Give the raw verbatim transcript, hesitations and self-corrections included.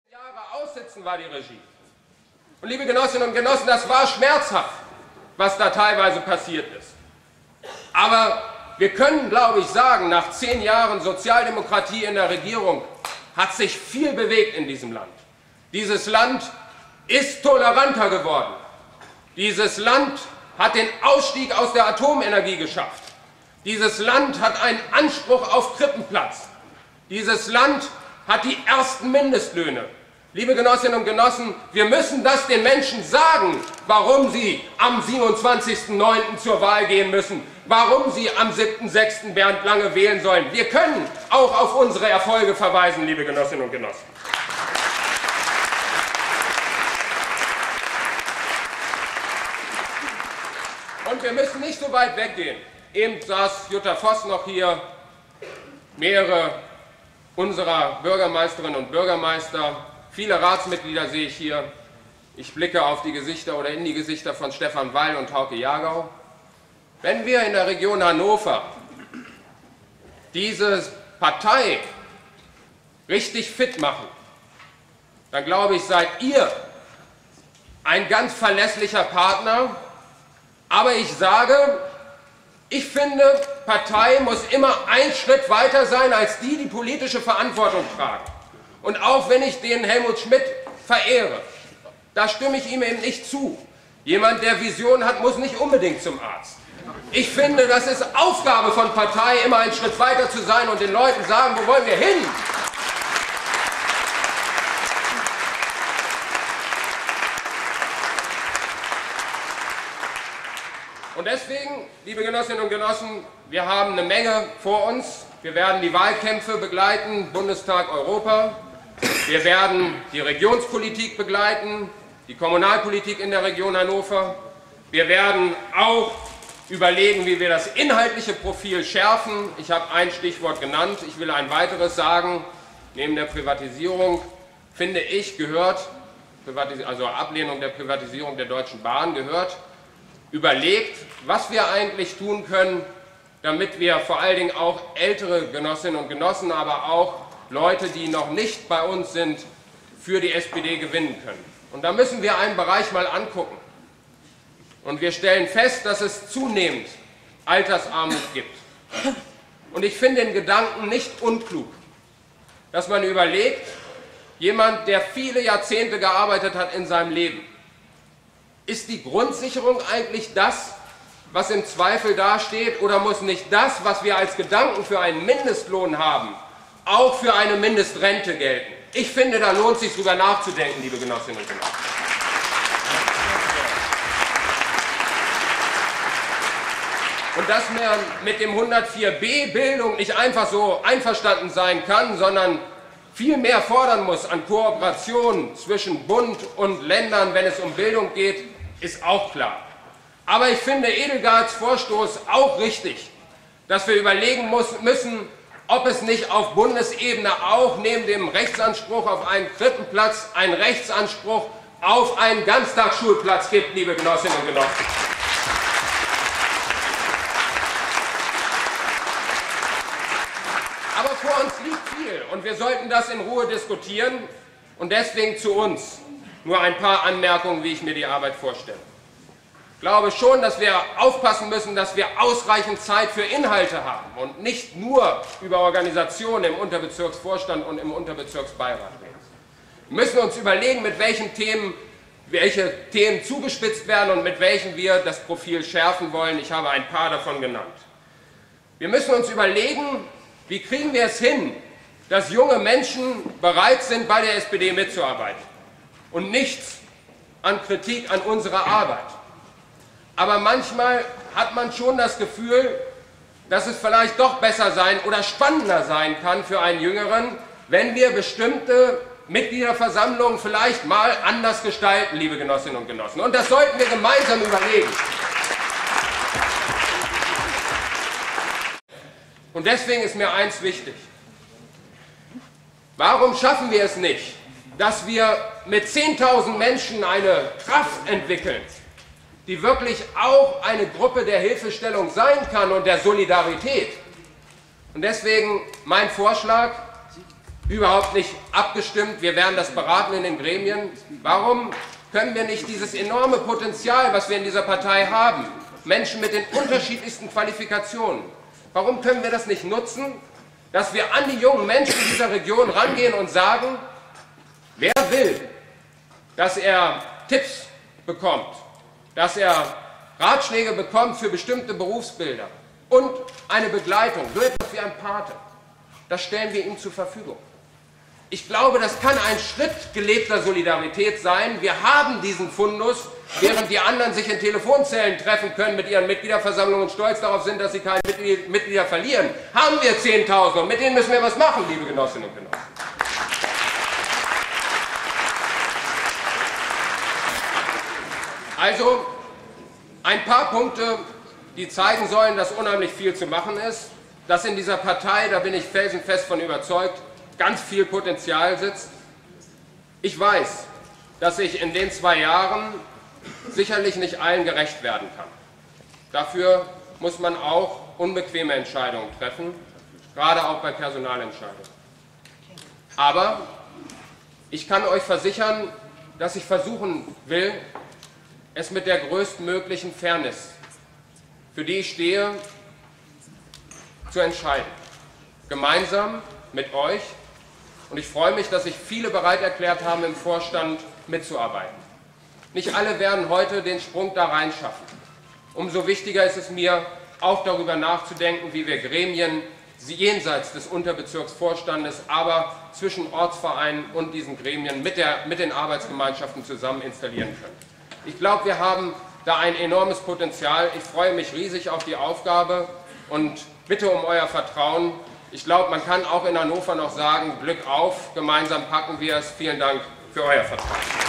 Jahre aussitzen war die Regie. Und liebe Genossinnen und Genossen, das war schmerzhaft, was da teilweise passiert ist. Aber wir können, glaube ich, sagen, nach zehn Jahren Sozialdemokratie in der Regierung hat sich viel bewegt in diesem Land. Dieses Land ist toleranter geworden. Dieses Land hat den Ausstieg aus der Atomenergie geschafft. Dieses Land hat einen Anspruch auf Krippenplatz. Dieses Land hat die ersten Mindestlöhne. Liebe Genossinnen und Genossen, wir müssen das den Menschen sagen, warum sie am siebenundzwanzigsten neunten zur Wahl gehen müssen, warum sie am siebten sechsten Bernd Lange wählen sollen. Wir können auch auf unsere Erfolge verweisen, liebe Genossinnen und Genossen. Und wir müssen nicht so weit weggehen. Eben saß Jutta Voss noch hier, mehrere unserer Bürgermeisterinnen und Bürgermeister, viele Ratsmitglieder sehe ich hier. Ich blicke auf die Gesichter oder in die Gesichter von Stefan Weil und Hauke Jagau. Wenn wir in der Region Hannover diese Partei richtig fit machen, dann glaube ich, seid ihr ein ganz verlässlicher Partner. Aber ich sage, ich finde, Partei muss immer einen Schritt weiter sein als die, die politische Verantwortung tragen. Und auch wenn ich den Helmut Schmidt verehre, da stimme ich ihm eben nicht zu. Jemand, der Vision hat, muss nicht unbedingt zum Arzt. Ich finde, das ist Aufgabe von Partei, immer einen Schritt weiter zu sein und den Leuten sagen, wo wollen wir hin? Und deswegen, liebe Genossinnen und Genossen, wir haben eine Menge vor uns. Wir werden die Wahlkämpfe begleiten, Bundestag, Europa. Wir werden die Regionspolitik begleiten, die Kommunalpolitik in der Region Hannover. Wir werden auch überlegen, wie wir das inhaltliche Profil schärfen. Ich habe ein Stichwort genannt, ich will ein weiteres sagen. Neben der Privatisierung, finde ich, gehört, also Ablehnung der Privatisierung der Deutschen Bahn gehört, überlegt, was wir eigentlich tun können, damit wir vor allen Dingen auch ältere Genossinnen und Genossen, aber auch Leute, die noch nicht bei uns sind, für die S P D gewinnen können. Und da müssen wir einen Bereich mal angucken. Und wir stellen fest, dass es zunehmend Altersarmut gibt. Und ich finde den Gedanken nicht unklug, dass man überlegt, jemand, der viele Jahrzehnte gearbeitet hat in seinem Leben, ist die Grundsicherung eigentlich das, was im Zweifel dasteht, oder muss nicht das, was wir als Gedanken für einen Mindestlohn haben, auch für eine Mindestrente gelten? Ich finde, da lohnt es sich, drüber nachzudenken, liebe Genossinnen und Genossen. Und dass man mit dem hundertvier b Bildung nicht einfach so einverstanden sein kann, sondern viel mehr fordern muss an Kooperation zwischen Bund und Ländern, wenn es um Bildung geht, ist auch klar. Aber ich finde Edelgards Vorstoß auch richtig, dass wir überlegen muss, müssen, ob es nicht auf Bundesebene auch neben dem Rechtsanspruch auf einen Krippenplatz einen Rechtsanspruch auf einen Ganztagsschulplatz gibt, liebe Genossinnen und Genossen. Aber vor uns liegt viel und wir sollten das in Ruhe diskutieren und deswegen zu uns nur ein paar Anmerkungen, wie ich mir die Arbeit vorstelle. Ich glaube schon, dass wir aufpassen müssen, dass wir ausreichend Zeit für Inhalte haben und nicht nur über Organisationen im Unterbezirksvorstand und im Unterbezirksbeirat reden. Wir müssen uns überlegen, mit welchen Themen, welche Themen zugespitzt werden und mit welchen wir das Profil schärfen wollen. Ich habe ein paar davon genannt. Wir müssen uns überlegen, wie kriegen wir es hin, dass junge Menschen bereit sind, bei der S P D mitzuarbeiten und nichts an Kritik an unserer Arbeit. Aber manchmal hat man schon das Gefühl, dass es vielleicht doch besser sein oder spannender sein kann für einen Jüngeren, wenn wir bestimmte Mitgliederversammlungen vielleicht mal anders gestalten, liebe Genossinnen und Genossen. Und das sollten wir gemeinsam überlegen. Und deswegen ist mir eins wichtig. Warum schaffen wir es nicht, dass wir mit zehntausend Menschen eine Kraft entwickeln, die wirklich auch eine Gruppe der Hilfestellung sein kann und der Solidarität? Und deswegen mein Vorschlag, überhaupt nicht abgestimmt. Wir werden das beraten in den Gremien. Warum können wir nicht dieses enorme Potenzial, was wir in dieser Partei haben, Menschen mit den unterschiedlichsten Qualifikationen, warum können wir das nicht nutzen, dass wir an die jungen Menschen dieser Region rangehen und sagen, wer will, dass er Tipps bekommt, dass er Ratschläge bekommt für bestimmte Berufsbilder und eine Begleitung, so etwas wie ein Pate, das stellen wir ihm zur Verfügung. Ich glaube, das kann ein Schritt gelebter Solidarität sein. Wir haben diesen Fundus, während die anderen sich in Telefonzellen treffen können mit ihren Mitgliederversammlungen und stolz darauf sind, dass sie keine Mitglieder verlieren, haben wir zehntausend und mit denen müssen wir was machen, liebe Genossinnen und Genossen. Also ein paar Punkte, die zeigen sollen, dass unheimlich viel zu machen ist, dass in dieser Partei, da bin ich felsenfest von überzeugt, ganz viel Potenzial sitzt. Ich weiß, dass ich in den zwei Jahren sicherlich nicht allen gerecht werden kann. Dafür muss man auch unbequeme Entscheidungen treffen, gerade auch bei Personalentscheidungen. Aber ich kann euch versichern, dass ich versuchen will, es mit der größtmöglichen Fairness, für die ich stehe, zu entscheiden. Gemeinsam mit euch. Und ich freue mich, dass sich viele bereit erklärt haben, im Vorstand mitzuarbeiten. Nicht alle werden heute den Sprung da rein schaffen. Umso wichtiger ist es mir, auch darüber nachzudenken, wie wir Gremien jenseits des Unterbezirksvorstandes, aber zwischen Ortsvereinen und diesen Gremien mit, der, mit den Arbeitsgemeinschaften zusammen installieren können. Ich glaube, wir haben da ein enormes Potenzial. Ich freue mich riesig auf die Aufgabe und bitte um euer Vertrauen. Ich glaube, man kann auch in Hannover noch sagen, Glück auf, gemeinsam packen wir es. Vielen Dank für euer Vertrauen.